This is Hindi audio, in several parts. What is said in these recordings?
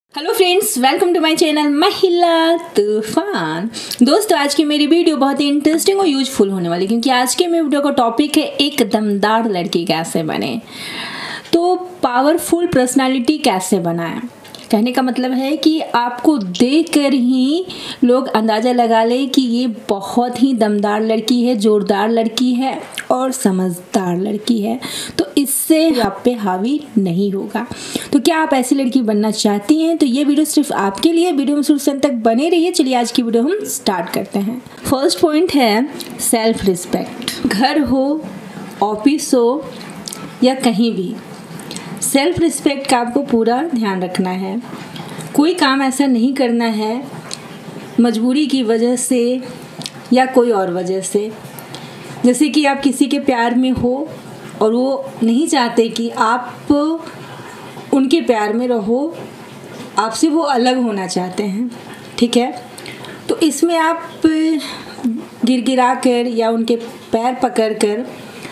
Hello friends, welcome to my channel Mahila Toofan. दोस्तों, आज की मेरी वीडियो बहुत ही इंटरेस्टिंग और यूजफुल होने वाली, क्योंकि आज के मेरे वीडियो का टॉपिक है एक दमदार लड़की कैसे बने। तो पावरफुल पर्सनालिटी कैसे बनाएं, कहने का मतलब है कि आपको देखकर ही लोग अंदाज़ा लगा ले कि ये बहुत ही दमदार लड़की है, जोरदार लड़की है और समझदार लड़की है, तो इससे आप पे हावी नहीं होगा। तो क्या आप ऐसी लड़की बनना चाहती हैं? तो ये वीडियो सिर्फ आपके लिए, वीडियो में शुरू से अंत तक बने रहिए। चलिए आज की वीडियो हम स्टार्ट करते हैं। फर्स्ट पॉइंट है सेल्फ रिस्पेक्ट। घर हो, ऑफिस हो या कहीं भी, सेल्फ रिस्पेक्ट का आपको पूरा ध्यान रखना है। कोई काम ऐसा नहीं करना है मजबूरी की वजह से या कोई और वजह से। जैसे कि आप किसी के प्यार में हो और वो नहीं चाहते कि आप उनके प्यार में रहो, आपसे वो अलग होना चाहते हैं, ठीक है। तो इसमें आप गिड़गिड़ा कर या उनके पैर पकड़ कर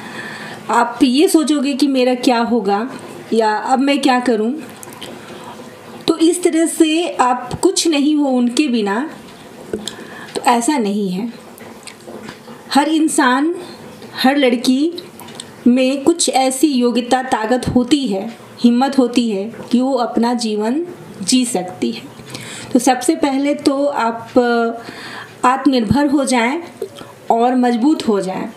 आप ये सोचोगे कि मेरा क्या होगा या अब मैं क्या करूं। तो इस तरह से आप कुछ नहीं हो उनके बिना, तो ऐसा नहीं है। हर इंसान, हर लड़की में कुछ ऐसी योग्यता, ताकत होती है, हिम्मत होती है कि वो अपना जीवन जी सकती है। तो सबसे पहले तो आप आत्मनिर्भर हो जाएं और मजबूत हो जाएं,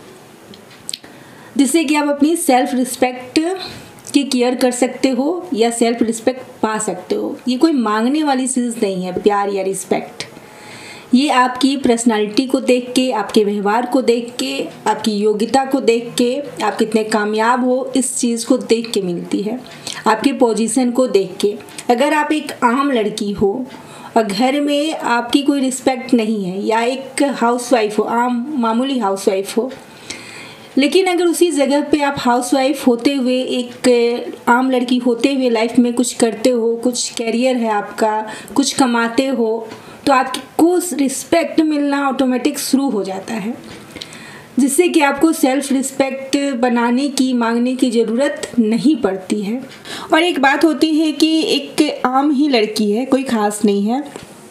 जिससे कि आप अपनी सेल्फ रिस्पेक्ट की केयर कर सकते हो या सेल्फ रिस्पेक्ट पा सकते हो। ये कोई मांगने वाली चीज़ नहीं है, प्यार या रिस्पेक्ट। ये आपकी पर्सनालिटी को देख के, आपके व्यवहार को देख के, आपकी योग्यता को देख के, आप कितने कामयाब हो, इस चीज़ को देख के मिलती है, आपके पोजीशन को देख के। अगर आप एक आम लड़की हो और घर में आपकी कोई रिस्पेक्ट नहीं है, या एक हाउसवाइफ हो, आम मामूली हाउसवाइफ हो, लेकिन अगर उसी जगह पे आप हाउसवाइफ होते हुए, एक आम लड़की होते हुए लाइफ में कुछ करते हो, कुछ कैरियर है आपका, कुछ कमाते हो, तो आपको रिस्पेक्ट मिलना ऑटोमेटिक शुरू हो जाता है, जिससे कि आपको सेल्फ रिस्पेक्ट बनाने की, मांगने की ज़रूरत नहीं पड़ती है। और एक बात होती है कि एक आम ही लड़की है, कोई ख़ास नहीं है,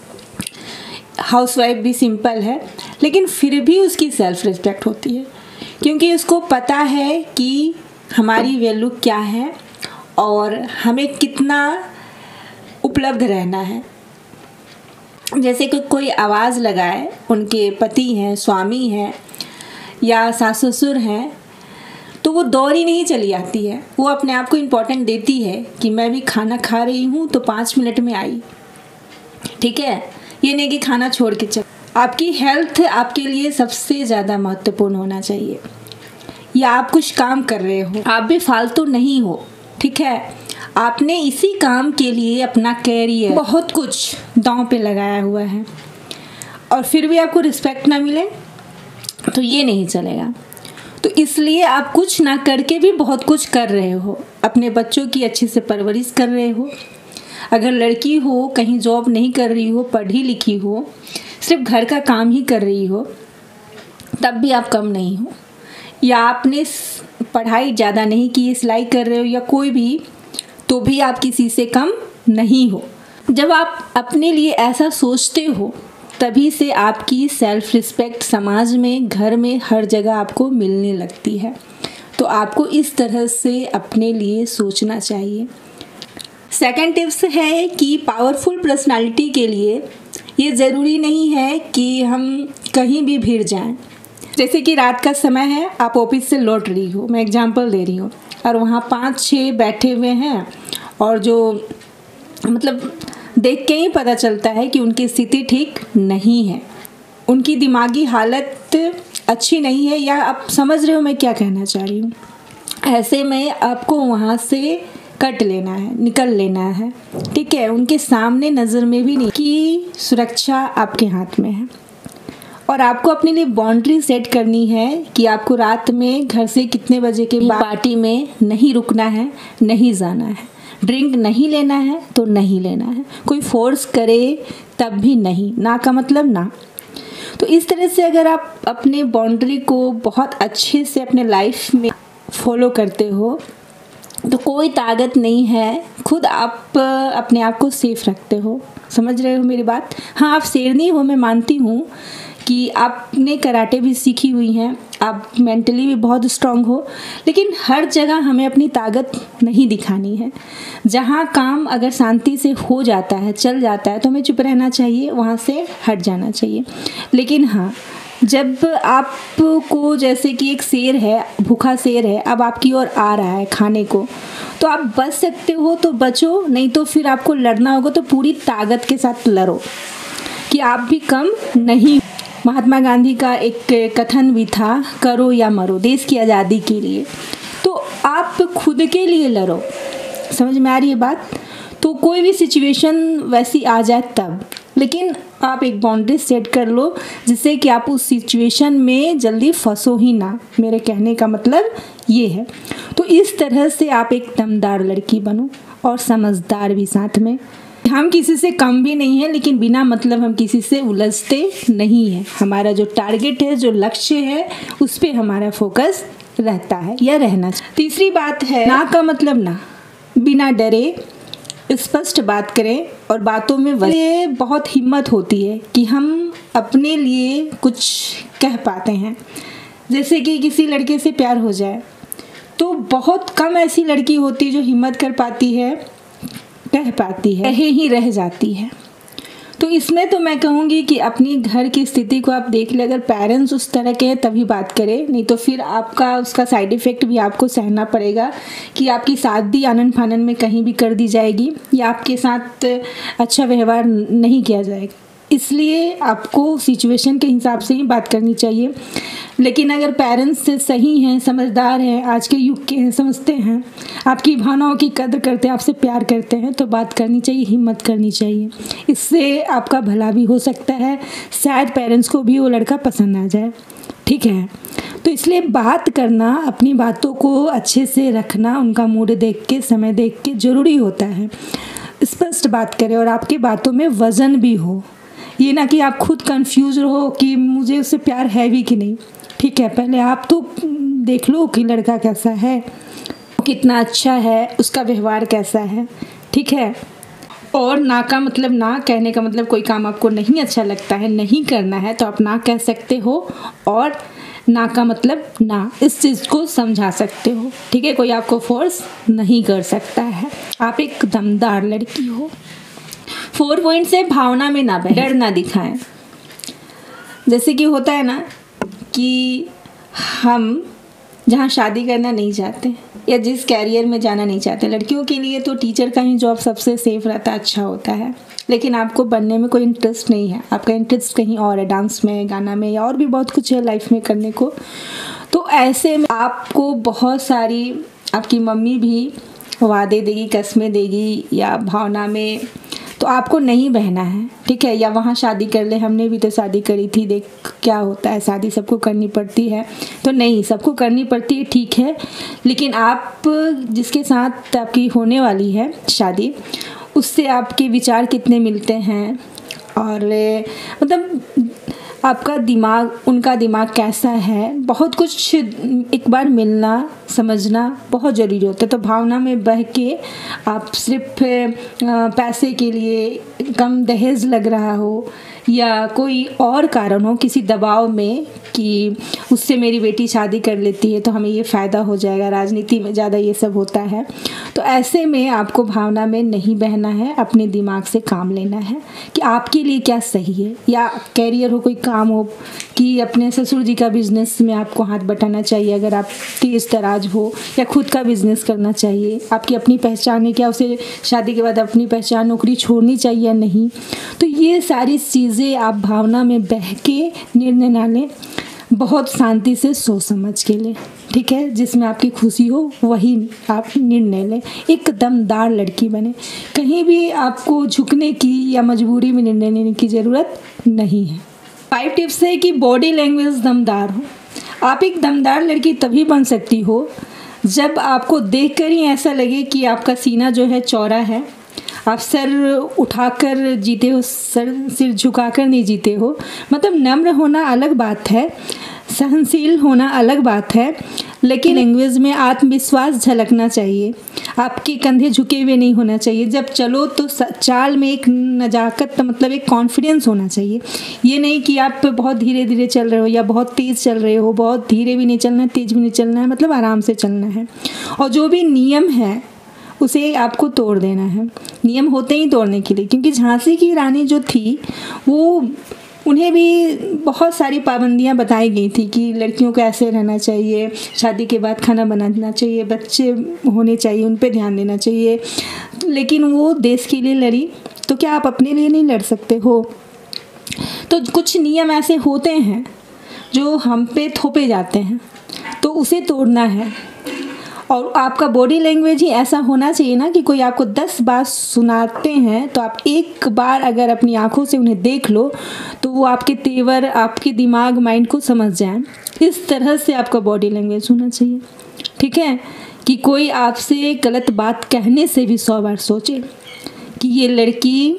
हाउसवाइफ भी सिंपल है, लेकिन फिर भी उसकी सेल्फ रिस्पेक्ट होती है, क्योंकि उसको पता है कि हमारी वैल्यू क्या है और हमें कितना उपलब्ध रहना है। जैसे कि कोई आवाज़ लगाए, उनके पति हैं, स्वामी हैं या सास ससुर हैं, तो वो दौड़ी नहीं चली आती है, वो अपने आप को इम्पोर्टेंट देती है कि मैं भी खाना खा रही हूँ तो 5 मिनट में आई, ठीक है। ये नहीं कि खाना छोड़ के चल। आपकी हेल्थ आपके लिए सबसे ज़्यादा महत्वपूर्ण होना चाहिए। या आप कुछ काम कर रहे हो, आप भी फालतू नहीं हो, ठीक है। आपने इसी काम के लिए अपना कैरियर, बहुत कुछ दांव पे लगाया हुआ है, और फिर भी आपको रिस्पेक्ट ना मिले तो ये नहीं चलेगा। तो इसलिए आप कुछ ना करके भी बहुत कुछ कर रहे हो। अपने बच्चों की अच्छे से परवरिश कर रहे हो। अगर लड़की हो, कहीं जॉब नहीं कर रही हो, पढ़ी लिखी हो, सिर्फ घर का काम ही कर रही हो, तब भी आप कम नहीं हो। या आपने पढ़ाई ज़्यादा नहीं की, सिलाई कर रहे हो या कोई भी, तो भी आप किसी से कम नहीं हो। जब आप अपने लिए ऐसा सोचते हो, तभी से आपकी सेल्फ रिस्पेक्ट समाज में, घर में, हर जगह आपको मिलने लगती है। तो आपको इस तरह से अपने लिए सोचना चाहिए। सेकंड टिप्स है कि पावरफुल पर्सनालिटी के लिए ये ज़रूरी नहीं है कि हम कहीं भी भिड़ जाएं। जैसे कि रात का समय है, आप ऑफिस से लौट रही हो, मैं एग्जांपल दे रही हूँ, और वहाँ 5-6 बैठे हुए हैं, और जो मतलब देख के ही पता चलता है कि उनकी स्थिति ठीक नहीं है, उनकी दिमागी हालत अच्छी नहीं है, या आप समझ रहे हो मैं क्या कहना चाह रही हूँ। ऐसे में आपको वहाँ से कट लेना है, निकल लेना है, ठीक है। उनके सामने नज़र में भी नहीं, कि सुरक्षा आपके हाथ में है। और आपको अपने लिए बाउंड्री सेट करनी है कि आपको रात में घर से कितने बजे के बाद पार्टी में नहीं रुकना है, नहीं जाना है, ड्रिंक नहीं लेना है तो नहीं लेना है, कोई फोर्स करे तब भी नहीं, ना का मतलब ना। तो इस तरह से अगर आप अपने बाउंड्री को बहुत अच्छे से अपने लाइफ में फॉलो करते हो, तो कोई ताकत नहीं है, खुद आप अपने आप को सेफ रखते हो। समझ रहे हो मेरी बात? हाँ, आप शेरनी हो, मैं मानती हूँ कि आपने कराटे भी सीखी हुई हैं, आप मेंटली भी बहुत स्ट्रांग हो, लेकिन हर जगह हमें अपनी ताकत नहीं दिखानी है। जहाँ काम अगर शांति से हो जाता है, चल जाता है, तो हमें चुप रहना चाहिए, वहाँ से हट जाना चाहिए। लेकिन हाँ, जब आपको जैसे कि एक शेर है, भूखा शेर है, अब आपकी ओर आ रहा है खाने को, तो आप बच सकते हो तो बचो, नहीं तो फिर आपको लड़ना होगा तो पूरी ताकत के साथ लड़ो कि आप भी कम नहीं। महात्मा गांधी का एक कथन भी था, करो या मरो, देश की आज़ादी के लिए। तो आप खुद के लिए लड़ो। समझ में आ रही है बात? तो कोई भी सिचुएशन वैसी आ जाए तब, लेकिन आप एक बाउंड्री सेट कर लो जिससे कि आप उस सिचुएशन में जल्दी फंसो ही ना। मेरे कहने का मतलब ये है। तो इस तरह से आप एक दमदार लड़की बनो और समझदार भी साथ में। हम किसी से कम भी नहीं है, लेकिन बिना मतलब हम किसी से उलझते नहीं हैं। हमारा जो टारगेट है, जो लक्ष्य है, उस पर हमारा फोकस रहता है या रहना चाहिए। तीसरी बात है, ना का मतलब ना, बिना डरे स्पष्ट बात करें और बातों में ये बहुत हिम्मत होती है कि हम अपने लिए कुछ कह पाते हैं। जैसे कि किसी लड़के से प्यार हो जाए तो बहुत कम ऐसी लड़की होती है जो हिम्मत कर पाती है, कह पाती है, कहे ही रह जाती है। तो इसमें तो मैं कहूँगी कि अपनी घर की स्थिति को आप देख ले। अगर पेरेंट्स उस तरह के हैं तभी बात करें, नहीं तो फिर आपका उसका साइड इफ़ेक्ट भी आपको सहना पड़ेगा कि आपकी शादी आनन फानन में कहीं भी कर दी जाएगी या आपके साथ अच्छा व्यवहार नहीं किया जाएगा। इसलिए आपको सिचुएशन के हिसाब से ही बात करनी चाहिए। लेकिन अगर पेरेंट्स से सही हैं, समझदार हैं, आज के युग के हैं, समझते हैं, आपकी भावनाओं की कदर करते हैं, आपसे प्यार करते हैं, तो बात करनी चाहिए, हिम्मत करनी चाहिए। इससे आपका भला भी हो सकता है, शायद पेरेंट्स को भी वो लड़का पसंद आ जाए। ठीक है, तो इसलिए बात करना, अपनी बातों को अच्छे से रखना, उनका मूड देख के, समय देख के ज़रूरी होता है। स्पष्ट बात करें और आपकी बातों में वज़न भी हो। ये ना कि आप खुद कंफ्यूज रहो कि मुझे उससे प्यार है भी कि नहीं। ठीक है, पहले आप तो देख लो कि लड़का कैसा है, कितना अच्छा है, उसका व्यवहार कैसा है। ठीक है, और ना का मतलब ना, कहने का मतलब कोई काम आपको नहीं अच्छा लगता है, नहीं करना है, तो आप ना कह सकते हो। और ना का मतलब ना, इस चीज़ को समझा सकते हो। ठीक है, कोई आपको फोर्स नहीं कर सकता है। आप एक दमदार लड़की हो। 4 पॉइंट से भावना में ना बहे, डर ना दिखाएं। जैसे कि होता है ना कि हम जहाँ शादी करना नहीं चाहते या जिस कैरियर में जाना नहीं चाहते, लड़कियों के लिए तो टीचर का ही जॉब सबसे सेफ रहता है, अच्छा होता है। लेकिन आपको बनने में कोई इंटरेस्ट नहीं है, आपका इंटरेस्ट कहीं और है, डांस में, गाना में, या और भी बहुत कुछ है लाइफ में करने को। तो ऐसे में आपको बहुत सारी, आपकी मम्मी भी वादे देगी, कस्में देगी या भावना में, तो आपको नहीं बहना है। ठीक है, या वहाँ शादी कर ले, हमने भी तो शादी करी थी, देख क्या होता है, शादी सबको करनी पड़ती है। तो नहीं, सबको करनी पड़ती है, ठीक है, लेकिन आप जिसके साथ आपकी होने वाली है शादी, उससे आपके विचार कितने मिलते हैं, और मतलब आपका दिमाग, उनका दिमाग कैसा है, बहुत कुछ एक बार मिलना, समझना बहुत ज़रूरी होता है। तो भावना में बह के आप सिर्फ पैसे के लिए, कम दहेज लग रहा हो या कोई और कारण हो, किसी दबाव में कि उससे मेरी बेटी शादी कर लेती है तो हमें ये फ़ायदा हो जाएगा, राजनीति में ज़्यादा ये सब होता है, तो ऐसे में आपको भावना में नहीं बहना है, अपने दिमाग से काम लेना है कि आपके लिए क्या सही है। या कैरियर हो, कोई काम हो कि अपने ससुर जी का बिजनेस में आपको हाथ बटाना चाहिए अगर आप तेज तराज हो, या खुद का बिजनेस करना चाहिए, आपकी अपनी पहचान है, क्या उसे शादी के बाद अपनी पहचान, नौकरी छोड़नी चाहिए या नहीं। तो ये सारी चीज़ें आप भावना में बह के निर्णय ना लें, बहुत शांति से सोच समझ के लें। ठीक है, जिसमें आपकी खुशी हो वही आप निर्णय लें। एक दमदार लड़की बने, कहीं भी आपको झुकने की या मजबूरी में निर्णय लेने की ज़रूरत नहीं है। 5 टिप्स है कि बॉडी लैंग्वेज दमदार हो। आप एक दमदार लड़की तभी बन सकती हो जब आपको देखकर ही ऐसा लगे कि आपका सीना जो है चौड़ा है, आप सर उठाकर जीते हो, सिर झुकाकर नहीं जीते हो। मतलब नम्र होना अलग बात है, सहनशील होना अलग बात है, लेकिन लैंग्वेज में आत्मविश्वास झलकना चाहिए, आपके कंधे झुके हुए नहीं होना चाहिए। जब चलो तो चाल में एक नजाकत मतलब एक कॉन्फिडेंस होना चाहिए। ये नहीं कि आप बहुत धीरे धीरे चल रहे हो या बहुत तेज़ चल रहे हो, बहुत धीरे भी नहीं चलना है, तेज़ भी नहीं चलना है, मतलब आराम से चलना है। और जो भी नियम है उसे आपको तोड़ देना है। नियम होते ही तोड़ने के लिए, क्योंकि झांसी की रानी जो थी वो उन्हें भी बहुत सारी पाबंदियां बताई गई थी कि लड़कियों को ऐसे रहना चाहिए, शादी के बाद खाना बनाना चाहिए, बच्चे होने चाहिए, उन पे ध्यान देना चाहिए। लेकिन वो देश के लिए लड़ी, तो क्या आप अपने लिए नहीं लड़ सकते हो? तो कुछ नियम ऐसे होते हैं जो हम पे थोपे जाते हैं, तो उसे तोड़ना है। और आपका बॉडी लैंग्वेज ही ऐसा होना चाहिए ना कि कोई आपको 10 बार सुनाते हैं तो आप एक बार अगर अपनी आंखों से उन्हें देख लो तो वो आपके तेवर, आपके दिमाग, माइंड को समझ जाए। इस तरह से आपका बॉडी लैंग्वेज होना चाहिए, ठीक है? कि कोई आपसे गलत बात कहने से भी 100 बार सोचे कि ये लड़की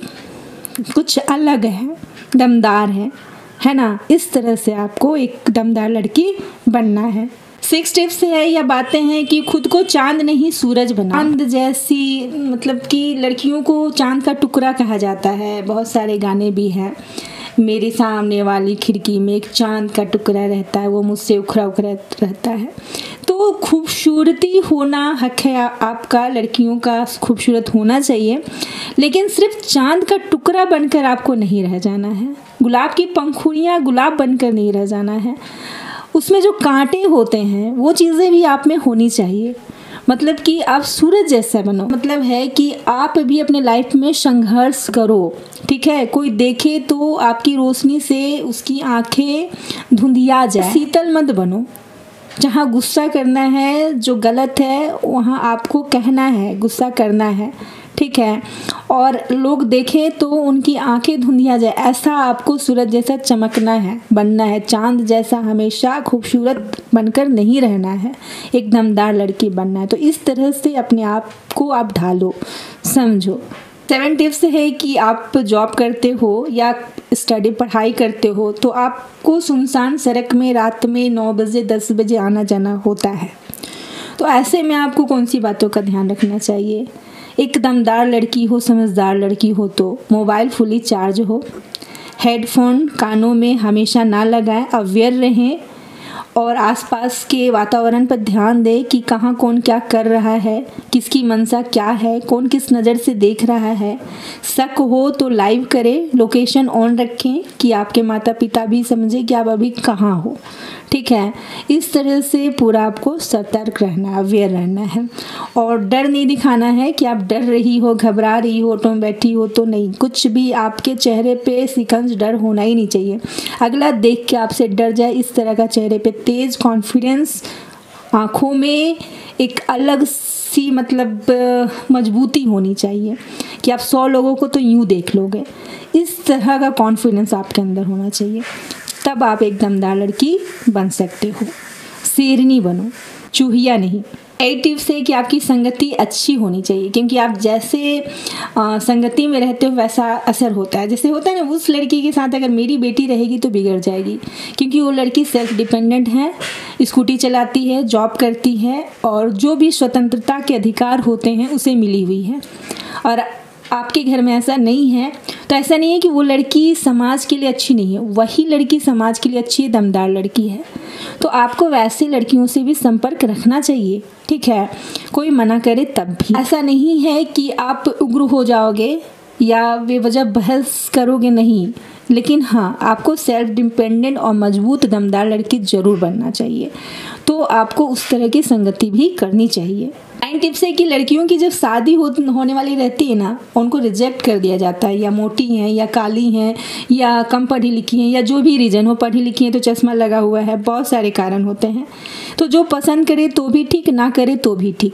कुछ अलग है, दमदार है ना? इस तरह से आपको एक दमदार लड़की बनना है। 6 टिप्स है या बातें हैं कि खुद को चांद नहीं सूरज बना। चांद जैसी मतलब कि लड़कियों को चांद का टुकड़ा कहा जाता है। बहुत सारे गाने भी हैं। मेरे सामने वाली खिड़की में एक चांद का टुकड़ा रहता है, वो मुझसे उखड़ा उखड़ा रहता है। तो खूबसूरती होना हक है आपका, लड़कियों का खूबसूरत होना चाहिए, लेकिन सिर्फ चांद का टुकड़ा बनकर आपको नहीं रह जाना है। गुलाब की पंखुड़ियाँ गुलाब बनकर नहीं रह जाना है। उसमें जो कांटे होते हैं वो चीज़ें भी आप में होनी चाहिए। मतलब कि आप सूरज जैसा बनो, मतलब है कि आप भी अपने लाइफ में संघर्ष करो, ठीक है? कोई देखे तो आपकी रोशनी से उसकी आंखें धुंधिया जाए। शीतल मत बनो। जहाँ गुस्सा करना है, जो गलत है वहाँ आपको कहना है, गुस्सा करना है, ठीक है? और लोग देखें तो उनकी आंखें धुंधिया जाए, ऐसा आपको सूरज जैसा चमकना है, बनना है। चांद जैसा हमेशा खूबसूरत बनकर नहीं रहना है, एक दमदार लड़की बनना है। तो इस तरह से अपने आप को आप ढालो, समझो। 7 टिप्स है कि आप जॉब करते हो या स्टडी पढ़ाई करते हो तो आपको सुनसान सड़क में रात में 9 बजे 10 बजे आना जाना होता है। तो ऐसे में आपको कौन सी बातों का ध्यान रखना चाहिए? एक दमदार लड़की हो, समझदार लड़की हो तो मोबाइल फुली चार्ज हो, हेडफोन कानों में हमेशा ना लगाएं, अवेयर रहें और आसपास के वातावरण पर ध्यान दें कि कहाँ कौन क्या कर रहा है, किसकी मंशा क्या है, कौन किस नज़र से देख रहा है। शक हो तो लाइव करें, लोकेशन ऑन रखें कि आपके माता पिता भी समझे कि आप अभी कहाँ हो, ठीक है? इस तरह से पूरा आपको सतर्क रहना, अवेयर रहना है और डर नहीं दिखाना है कि आप डर रही हो, घबरा रही हो, ऑटो में बैठी हो तो नहीं। कुछ भी आपके चेहरे पे सिकंज डर होना ही नहीं चाहिए। अगला देख के आपसे डर जाए, इस तरह का चेहरे पे तेज कॉन्फिडेंस, आँखों में एक अलग सी मतलब मजबूती होनी चाहिए कि आप 100 लोगों को तो यूँ देख लोगे। इस तरह का कॉन्फिडेंस आपके अंदर होना चाहिए, तब आप एक दमदार लड़की बन सकते हो। शेरनी बनो, चूहिया नहीं। 8 टिप्स है कि आपकी संगति अच्छी होनी चाहिए, क्योंकि आप जैसे संगति में रहते हो वैसा असर होता है। जैसे होता है ना, उस लड़की के साथ अगर मेरी बेटी रहेगी तो बिगड़ जाएगी, क्योंकि वो लड़की सेल्फ डिपेंडेंट है, स्कूटी चलाती है, जॉब करती है और जो भी स्वतंत्रता के अधिकार होते हैं उसे मिली हुई है। और आपके घर में ऐसा नहीं है तो ऐसा नहीं है कि वो लड़की समाज के लिए अच्छी नहीं है, वही लड़की समाज के लिए अच्छी दमदार लड़की है। तो आपको वैसे लड़कियों से भी संपर्क रखना चाहिए, ठीक है? कोई मना करे तब भी। ऐसा नहीं है कि आप उग्र हो जाओगे या बेवजह बहस करोगे, नहीं। लेकिन हाँ, आपको सेल्फ डिपेंडेंट और मजबूत दमदार लड़की ज़रूर बनना चाहिए। तो आपको उस तरह की संगति भी करनी चाहिए। 9 टिप्स है कि लड़कियों की जब शादी होने वाली रहती है ना, उनको रिजेक्ट कर दिया जाता है, या मोटी हैं या काली हैं या कम पढ़ी लिखी हैं या जो भी रीज़न हो, पढ़ी लिखी हैं तो चश्मा लगा हुआ है, बहुत सारे कारण होते हैं। तो जो पसंद करे तो भी ठीक, ना करे तो भी ठीक,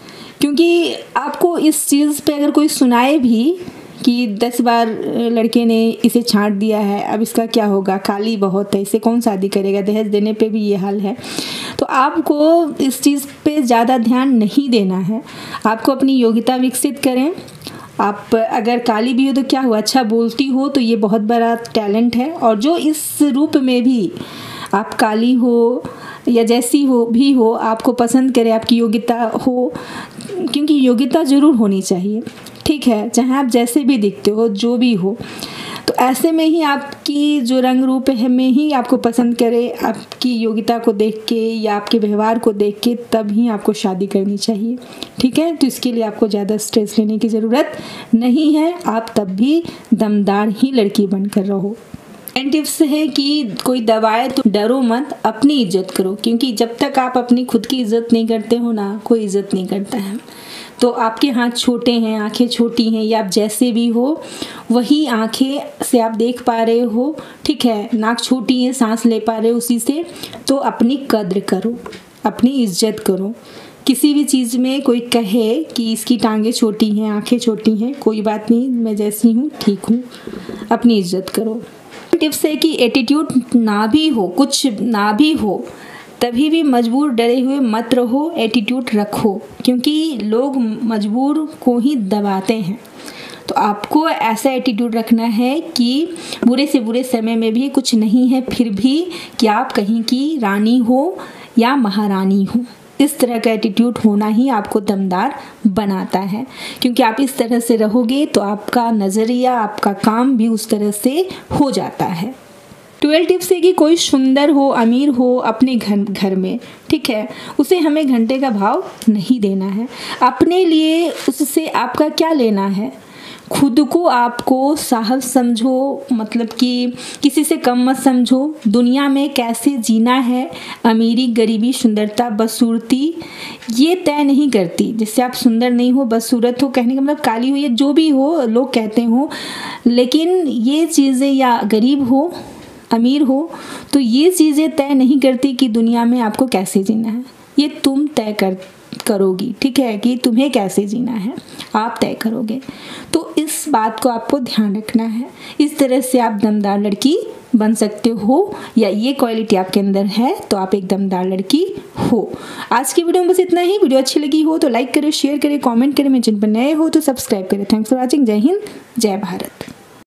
क्योंकि आपको इस चीज़ पे अगर कोई सुनाए भी कि 10 बार लड़के ने इसे छांट दिया है, अब इसका क्या होगा, काली बहुत है, इसे कौन शादी करेगा, दहेज देने पे भी ये हाल है, तो आपको इस चीज़ पे ज़्यादा ध्यान नहीं देना है। आपको अपनी योग्यता विकसित करें। आप अगर काली भी हो तो क्या हुआ, अच्छा बोलती हो तो ये बहुत बड़ा टैलेंट है। और जो इस रूप में भी आप काली हो या जैसी हो आपको पसंद करे, आपकी योग्यता हो, क्योंकि योग्यता ज़रूर होनी चाहिए, ठीक है, चाहे आप जैसे भी दिखते हो, जो भी हो। तो ऐसे में ही आपकी जो रंग रूप है में ही आपको पसंद करे, आपकी योग्यता को देख के या आपके व्यवहार को देख के, तब ही आपको शादी करनी चाहिए, ठीक है। तो इसके लिए आपको ज़्यादा स्ट्रेस लेने की ज़रूरत नहीं है, आप तब भी दमदार ही लड़की बनकर रहो। एंड टिप्स है कि कोई दबाए तो डरो मत, अपनी इज्जत करो, क्योंकि जब तक आप अपनी खुद की इज्जत नहीं करते हो ना, कोई इज्जत नहीं करता है। तो आपके हाथ छोटे हैं, आंखें छोटी हैं, या आप जैसे भी हो वही आंखें से आप देख पा रहे हो, ठीक है, नाक छोटी है, सांस ले पा रहे हो उसी से, तो अपनी कद्र करो, अपनी इज्जत करो। किसी भी चीज़ में कोई कहे कि इसकी टांगें छोटी हैं, आंखें छोटी हैं, कोई बात नहीं, मैं जैसी हूँ ठीक हूँ, अपनी इज्जत करो। टिप्स है कि एटीट्यूड ना भी हो, कुछ ना भी हो, तभी भी मजबूर डरे हुए मत रहो, एटीट्यूड रखो, क्योंकि लोग मजबूर को ही दबाते हैं। तो आपको ऐसा एटीट्यूड रखना है कि बुरे से बुरे समय में भी कुछ नहीं है, फिर भी कि आप कहीं की रानी हो या महारानी हो। इस तरह का एटीट्यूड होना ही आपको दमदार बनाता है, क्योंकि आप इस तरह से रहोगे तो आपका नज़रिया, आपका काम भी उस तरह से हो जाता है। 12 टिप्स है कि कोई सुंदर हो, अमीर हो अपने घर में, ठीक है, उसे हमें घंटे का भाव नहीं देना है। अपने लिए उससे आपका क्या लेना है। खुद को आपको साहब समझो, मतलब कि किसी से कम मत समझो। दुनिया में कैसे जीना है, अमीरी, गरीबी, सुंदरता, बदसूरती ये तय नहीं करती। जिससे आप सुंदर नहीं हो, बदसूरत हो, कहने का मतलब काली हो, या जो भी हो लोग कहते हो, लेकिन ये चीज़ें, या गरीब हो, अमीर हो, तो ये चीज़ें तय नहीं करती कि दुनिया में आपको कैसे जीना है। ये तुम तय करोगी, ठीक है, कि तुम्हें कैसे जीना है, आप तय करोगे। तो इस बात को आपको ध्यान रखना है। इस तरह से आप दमदार लड़की बन सकते हो, या ये क्वालिटी आपके अंदर है तो आप एक दमदार लड़की हो। आज की वीडियो में बस इतना ही। वीडियो अच्छी लगी हो तो लाइक करें, शेयर करें, कमेंट करें। मेरे चैनल पर नए हो तो सब्सक्राइब करें। Thanks for watching. जय हिंद, जय भारत।